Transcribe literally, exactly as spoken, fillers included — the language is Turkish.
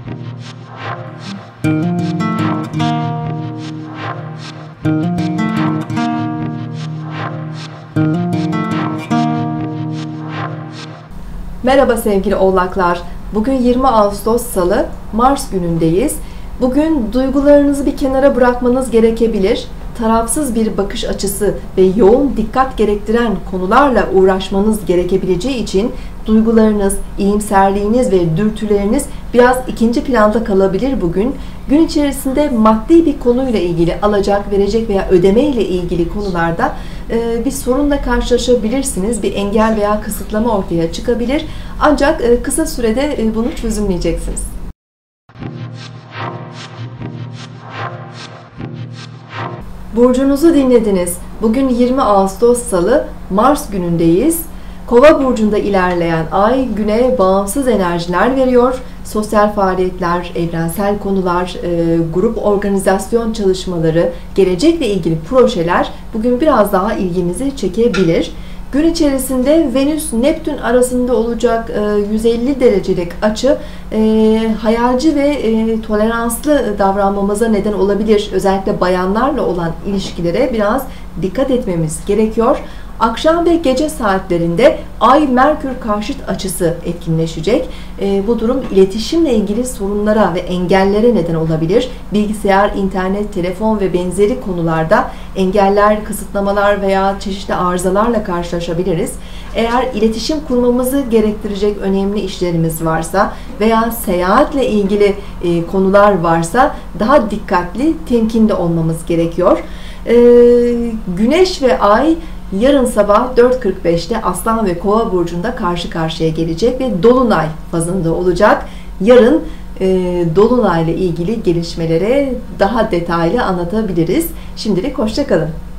Merhaba sevgili oğlaklar. Bugün yirmi Ağustos Salı, Mars günündeyiz. Bugün duygularınızı bir kenara bırakmanız gerekebilir. Tarafsız bir bakış açısı ve yoğun dikkat gerektiren konularla uğraşmanız gerekebileceği için duygularınız, iyimserliğiniz ve dürtüleriniz biraz ikinci planda kalabilir bugün. Gün içerisinde maddi bir konuyla ilgili, alacak, verecek veya ödeme ile ilgili konularda bir sorunla karşılaşabilirsiniz. Bir engel veya kısıtlama ortaya çıkabilir. Ancak kısa sürede bunu çözümleyeceksiniz. Burcunuzu dinlediniz. Bugün yirmi Ağustos Salı, Mars günündeyiz. Kova burcunda ilerleyen ay güne bağımsız enerjiler veriyor. Sosyal faaliyetler, evrensel konular, e, grup organizasyon çalışmaları, gelecekle ilgili projeler bugün biraz daha ilgimizi çekebilir. Gün içerisinde Venüs-Neptün arasında olacak e, yüz elli derecelik açı e, hayalci ve e, toleranslı davranmamıza neden olabilir. Özellikle bayanlarla olan ilişkilere biraz dikkat etmemiz gerekiyor. Akşam ve gece saatlerinde Ay-Merkür karşıt açısı etkinleşecek. E, bu durum iletişimle ilgili sorunlara ve engellere neden olabilir. Bilgisayar, internet, telefon ve benzeri konularda engeller, kısıtlamalar veya çeşitli arızalarla karşılaşabiliriz. Eğer iletişim kurmamızı gerektirecek önemli işlerimiz varsa veya seyahatle ilgili e, konular varsa daha dikkatli, temkinli olmamız gerekiyor. E, Güneş ve Ay yarın sabah dört kırk beşte Aslan ve Kova burcunda karşı karşıya gelecek ve Dolunay fazında olacak. Yarın e, Dolunay ile ilgili gelişmelere daha detaylı anlatabiliriz. Şimdilik hoşça kalın.